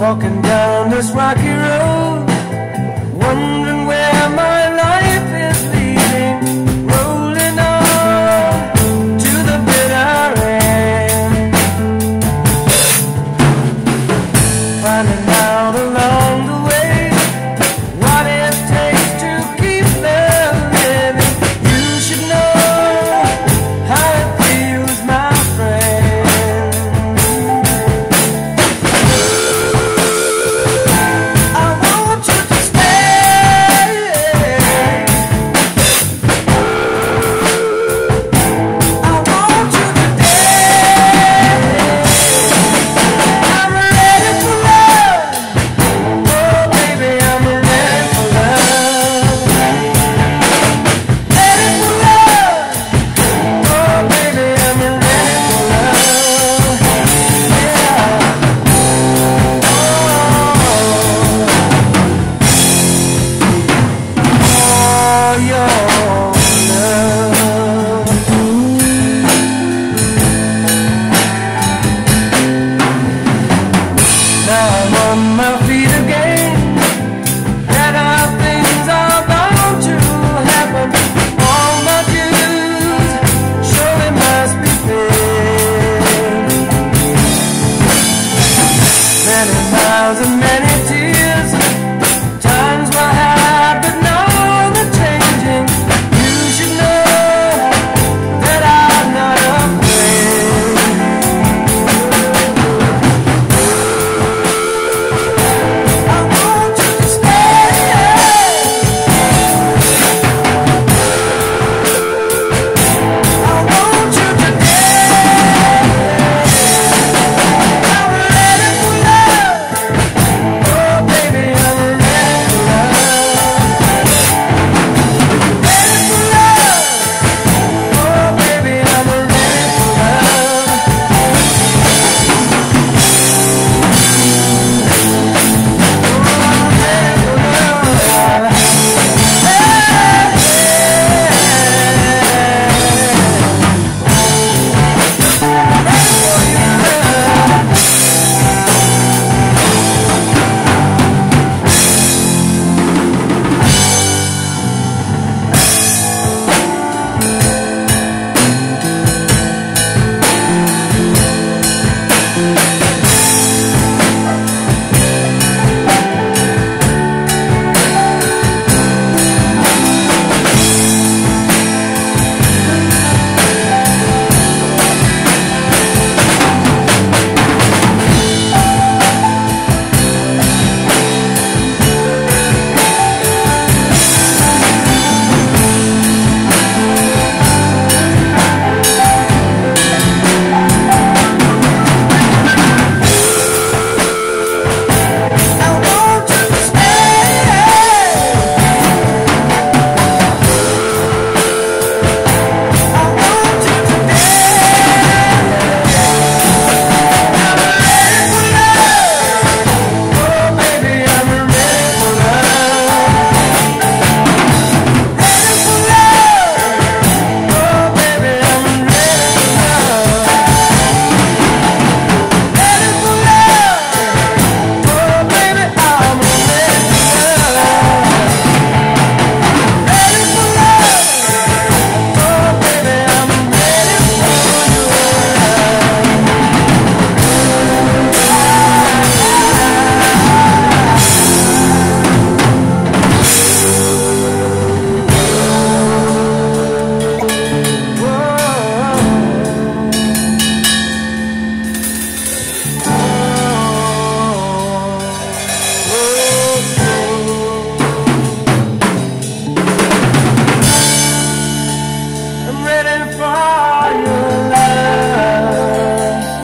walking down this rocky road, wondering where my life is leading, rolling on to the bitter end, finding out along the way what it takes to keep living. You should know how it feels, my friend. I want you to stay. I want you to dance. I'm ready for love. Oh baby, I'm ready for love. Ready for love. Oh baby, I'm ready for love. Yeah. Oh, your love. Now I'm on my feet again. That how things are bound to happen. All my dues surely must be paid. Many miles and many